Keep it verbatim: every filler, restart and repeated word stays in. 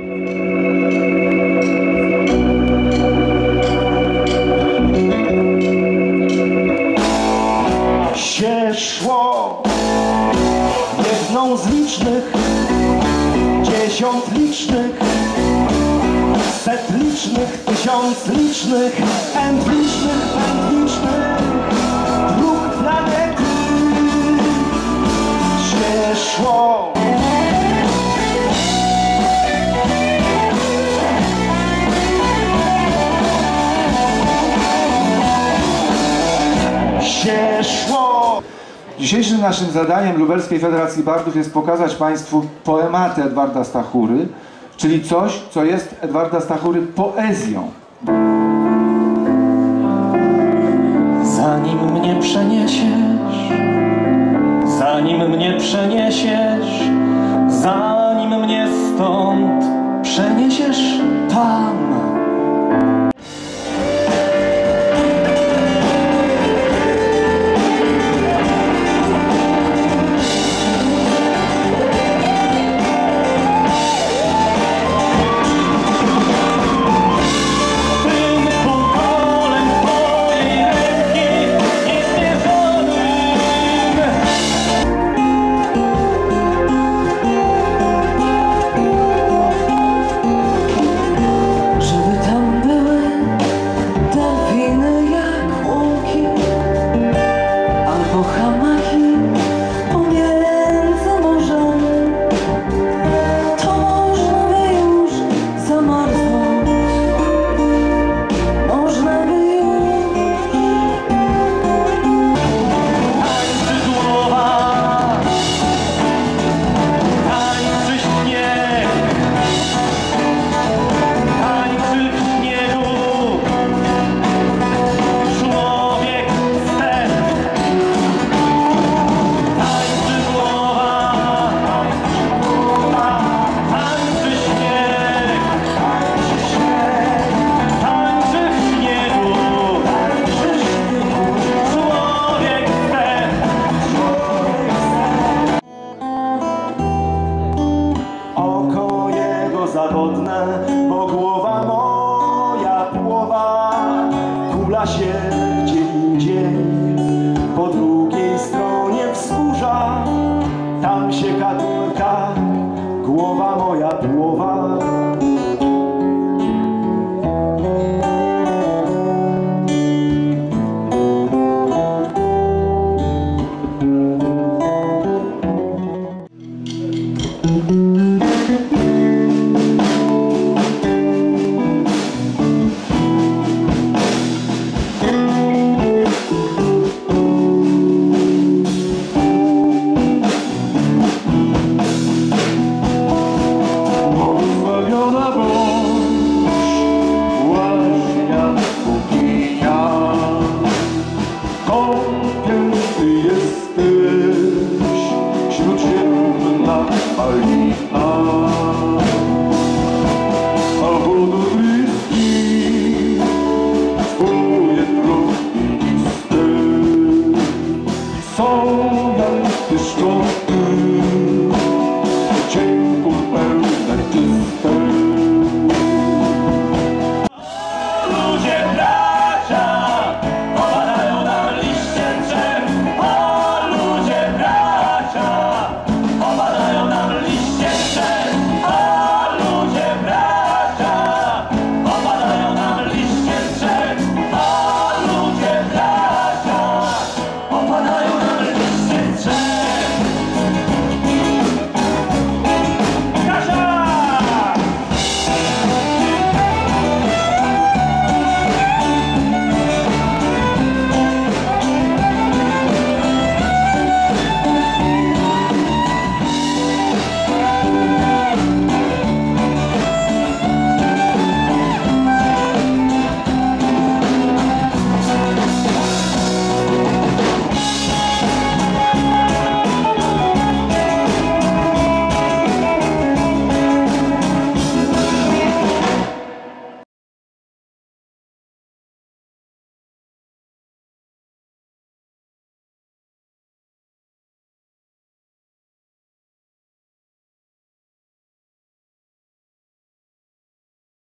się szło jedną z licznych, dziesiąt licznych, set licznych, tysiąc licznych, end licznych, pęd licznych dróg planety się szło. Się szło. Dzisiejszym naszym zadaniem Lubelskiej Federacji Bardów jest pokazać Państwu poematy Edwarda Stachury, czyli coś, co jest Edwarda Stachury poezją. Zanim mnie przeniesiesz, zanim mnie przeniesiesz, zanim mnie stąd przeniesiesz tam. Zawodne, bo głowa moja płowa, kula się gdzie indziej, po drugiej stronie wzgórza, tam się kadłka, głowa moja płowa.